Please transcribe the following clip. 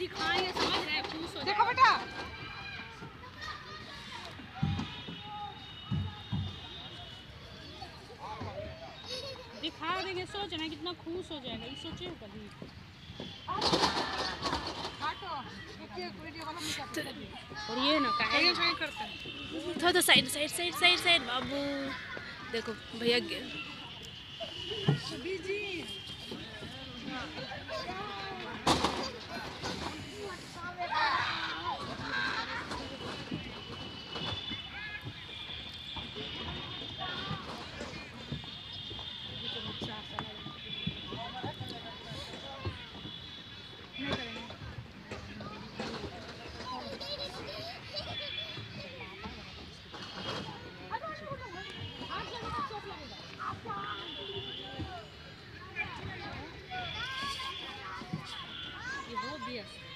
दिखाएंगे, समझ रहे हैं, खुश हो देखो बेटा, दिखा देंगे, सोच रहे हैं कितना खुश हो जाएगा, ये सोचे हो कभी। और ये ना कहीं करते हैं, थोड़ा side side side side side बाबू, देखो भैया ये हो दिया।